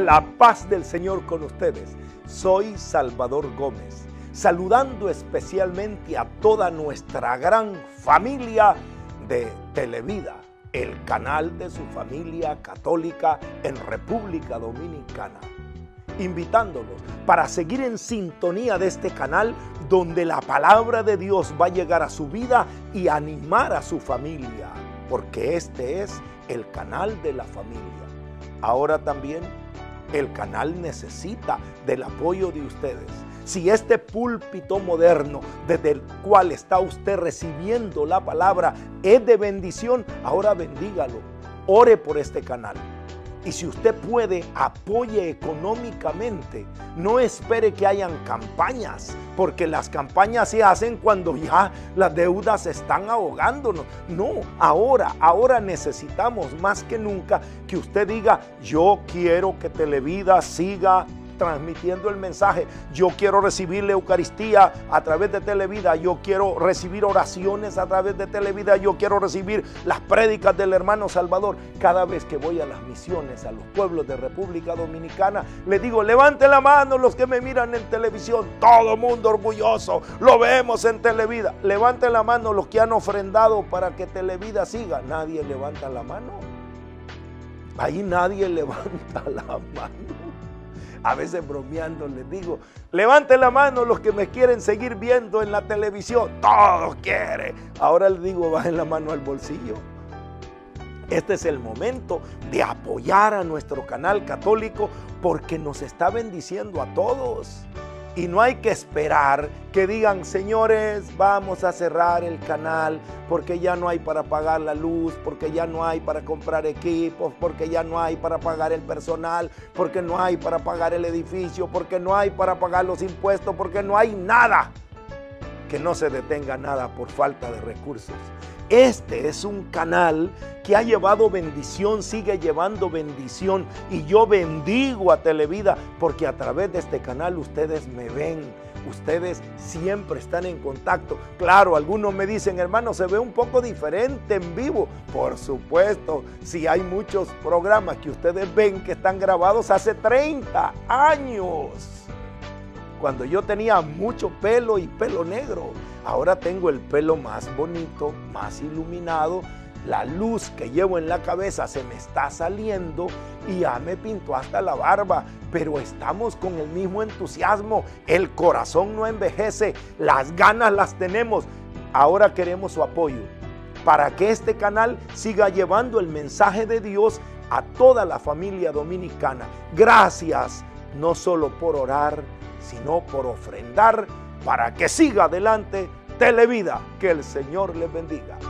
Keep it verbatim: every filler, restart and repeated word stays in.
La paz del Señor con ustedes. Soy Salvador Gómez, saludando especialmente a toda nuestra gran familia de Televida, el canal de su familia católica en República Dominicana, invitándolos para seguir en sintonía de este canal donde la palabra de Dios va a llegar a su vida y animar a su familia, porque este es el canal de la familia. Ahora también el canal necesita del apoyo de ustedes. Si este púlpito moderno desde el cual está usted recibiendo la palabra es de bendición, ahora bendígalo, ore por este canal. Y si usted puede, apoye económicamente. No espere que hayan campañas, porque las campañas se hacen cuando ya las deudas están ahogándonos. No, ahora, ahora necesitamos más que nunca que usted diga: yo quiero que Televida siga transmitiendo el mensaje, yo quiero recibir la Eucaristía a través de Televida, yo quiero recibir oraciones a través de Televida, yo quiero recibir las prédicas del hermano Salvador. Cada vez que voy a las misiones, a los pueblos de República Dominicana, le digo: levante la mano los que me miran en televisión. Todo mundo orgulloso, lo vemos en Televida. Levante la mano los que han ofrendado para que Televida siga. Nadie levanta la mano. Ahí nadie levanta la mano. A veces bromeando les digo: levanten la mano los que me quieren seguir viendo en la televisión. Todos quieren. Ahora les digo: bajen la mano al bolsillo. Este es el momento de apoyar a nuestro canal católico porque nos está bendiciendo a todos. Y no hay que esperar que digan: señores, vamos a cerrar el canal porque ya no hay para pagar la luz, porque ya no hay para comprar equipos, porque ya no hay para pagar el personal, porque no hay para pagar el edificio, porque no hay para pagar los impuestos, porque no hay nada. Que no se detenga nada por falta de recursos. Este es un canal que ha llevado bendición, sigue llevando bendición, y yo bendigo a Televida porque a través de este canal ustedes me ven, ustedes siempre están en contacto. Claro, algunos me dicen: hermano, se ve un poco diferente en vivo. Por supuesto, si hay muchos programas que ustedes ven que están grabados hace treinta años. Cuando yo tenía mucho pelo y pelo negro, ahora tengo el pelo más bonito, más iluminado. La luz que llevo en la cabeza se me está saliendo y ya me pintó hasta la barba. Pero estamos con el mismo entusiasmo. El corazón no envejece, las ganas las tenemos. Ahora queremos su apoyo para que este canal siga llevando el mensaje de Dios a toda la familia dominicana. Gracias, no solo por orar, sino por ofrendar para que siga adelante Televida. Que el Señor les bendiga.